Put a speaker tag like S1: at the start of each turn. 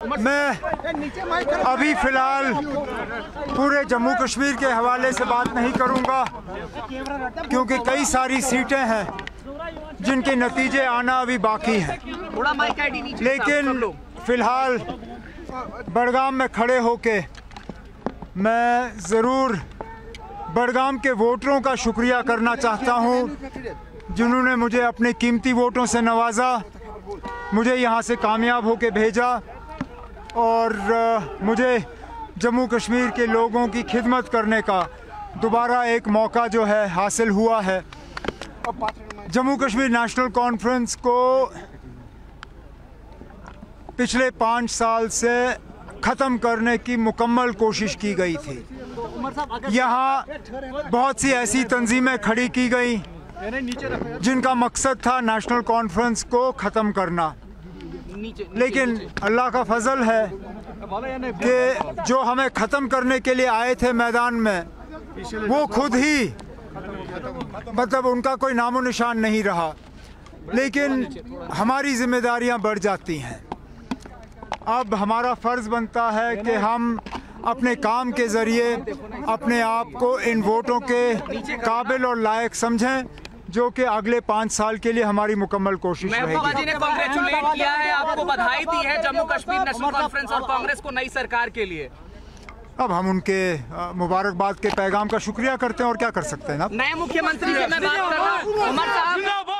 S1: मैं अभी फ़िलहाल पूरे जम्मू कश्मीर के हवाले से बात नहीं करूंगा, क्योंकि कई सारी सीटें हैं जिनके नतीजे आना अभी बाकी हैं। लेकिन फ़िलहाल बड़गाम में खड़े होके मैं ज़रूर बड़गाम के वोटरों का शुक्रिया करना चाहता हूं, जिन्होंने मुझे अपने कीमती वोटों से नवाजा, मुझे यहां से कामयाब होके भेजा और मुझे जम्मू कश्मीर के लोगों की खिदमत करने का दोबारा एक मौका जो है हासिल हुआ है। जम्मू कश्मीर नेशनल कॉन्फ्रेंस को पिछले 5 साल से ख़त्म करने की मुकम्मल कोशिश की गई थी। यहाँ बहुत सी ऐसी तंजीमें खड़ी की गई जिनका मकसद था नेशनल कॉन्फ्रेंस को ख़त्म करना, लेकिन अल्लाह का फजल है कि जो हमें ख़त्म करने के लिए आए थे मैदान में, वो खुद ही मतलब उनका कोई नामो निशान नहीं रहा। लेकिन हमारी जिम्मेदारियां बढ़ जाती हैं। अब हमारा फ़र्ज़ बनता है कि हम अपने काम के ज़रिए अपने आप को इन वोटों के काबिल और लायक समझें, जो कि अगले 5 साल के लिए हमारी मुकम्मल कोशिश रहेगी।
S2: महबूबा जी ने कांग्रेचुलेट किया है, आपको बधाई दी है जम्मू कश्मीर नेशनल कॉन्फ्रेंस और कांग्रेस को नई सरकार के लिए।
S1: अब हम उनके मुबारकबाद के पैगाम का शुक्रिया करते हैं और क्या कर सकते हैं।
S2: नए मुख्यमंत्री से मैं बात कर रहा हूं, उमर साहब।